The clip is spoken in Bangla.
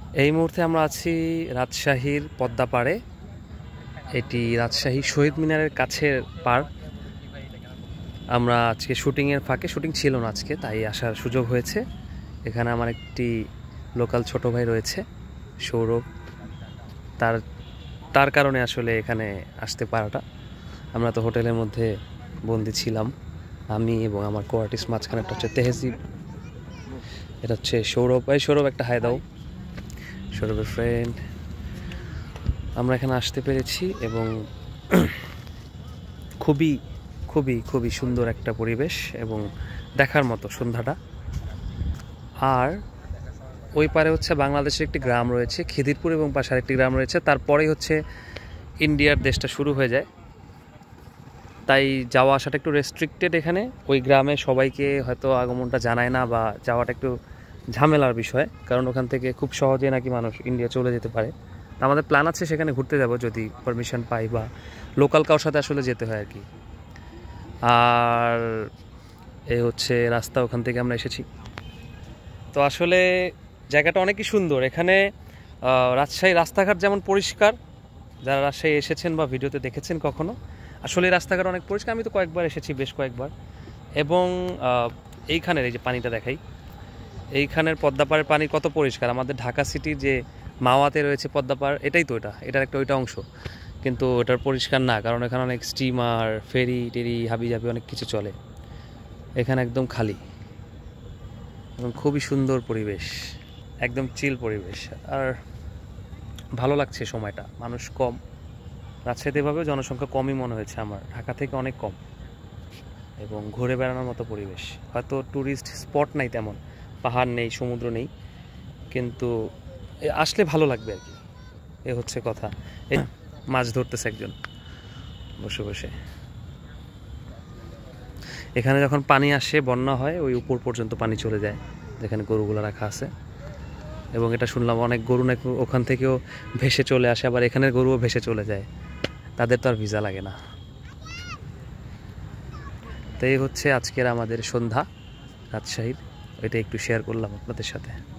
এই মুহূর্তে আমরা আছি রাজশাহীর পদ্মাপাড়ে। এটি রাজশাহী শহীদ মিনারের কাছের পাড়। আমরা আজকে শুটিংয়ের ফাঁকে, শুটিং ছিল না আজকে, তাই আসার সুযোগ হয়েছে। এখানে আমার একটি লোকাল ছোট ভাই রয়েছে, সৌরভ। তার কারণে আসলে এখানে আসতে পারাটা। আমরা তো হোটেলের মধ্যে বন্দি ছিলাম, আমি এবং আমার কো-আর্টিস্ট। মাঝখানে একটা হচ্ছে তেহজিব, এটা হচ্ছে সৌরভ। এই সৌরভ, একটা হাই দাও। সৌরভের ফ্রেন্ড। আমরা এখানে আসতে পেরেছি এবং খুবই খুবই খুবই সুন্দর একটা পরিবেশ এবং দেখার মতো সন্ধ্যাটা। আর ওই পারে হচ্ছে বাংলাদেশের একটি গ্রাম রয়েছে, খিদিরপুর, এবং পাশে আরেকটি গ্রাম রয়েছে। তারপরেই হচ্ছে ইন্ডিয়ার দেশটা শুরু হয়ে যায়, তাই যাওয়া আসাটা একটু রেস্ট্রিক্টেড। এখানে ওই গ্রামে সবাইকে হয়তো আগমনটা জানায় না, বা যাওয়াটা একটু ঝামেলার বিষয়, কারণ ওখান থেকে খুব সহজে নাকি মানুষ ইন্ডিয়া চলে যেতে পারে। আমাদের প্ল্যান আছে সেখানে ঘুরতে যাব, যদি পারমিশন পাই বা লোকাল কারোর সাথে আসলে যেতে হয় আর কি। আর এই হচ্ছে রাস্তা, ওখান থেকে আমরা এসেছি। তো আসলে জায়গাটা অনেকই সুন্দর। এখানে রাজশাহী রাস্তাঘাট যেমন পরিষ্কার, যারা রাজশাহী এসেছেন বা ভিডিওতে দেখেছেন কখনো, আসলে রাস্তাঘাট অনেক পরিষ্কার। আমি তো কয়েকবার এসেছি, বেশ কয়েকবার। এবং এইখানের এই যে পানিটা দেখাই, এইখানের পদ্মাপাড়ের পানি কত পরিষ্কার। আমাদের ঢাকা সিটির যে মাওয়াতে রয়েছে পদ্মাপাড়, এটাই তো এটার একটা ওইটা অংশ, কিন্তু ওটার পরিষ্কার না, কারণ এখানে অনেক স্টিমার, ফেরি টেরি, হাবিজাবি অনেক কিছু চলে। এখানে একদম খালি এবং খুবই সুন্দর পরিবেশ, একদম চিল পরিবেশ। আর ভালো লাগছে সময়টা, মানুষ কম। রাজশাহীতে এভাবে জনসংখ্যা কমই মনে হয়েছে আমার, ঢাকা থেকে অনেক কম। এবং ঘুরে বেড়ানোর মতো পরিবেশ। হয়তো ট্যুরিস্ট স্পট নাই তেমন, পাহাড় নেই, সমুদ্র নেই, কিন্তু আসলে ভালো লাগবে আর কি। এ হচ্ছে কথা। মাছ ধরতেছে একজন বসে বসে। এখানে যখন পানি আসে, বন্যা হয়, ওই উপর পর্যন্ত পানি চলে যায় যেখানে গরুগুলো রাখা আছে। এবং এটা শুনলাম অনেক গরু নাকি ওখান থেকেও ভেসে চলে আসে, আবার এখানের গরুও ভেসে চলে যায়, তাদের তো আর ভিসা লাগে না। তো এই হচ্ছে আজকের আমাদের সন্ধ্যা রাজশাহীর, এটা একটু শেয়ার করলাম আপনাদের সাথে।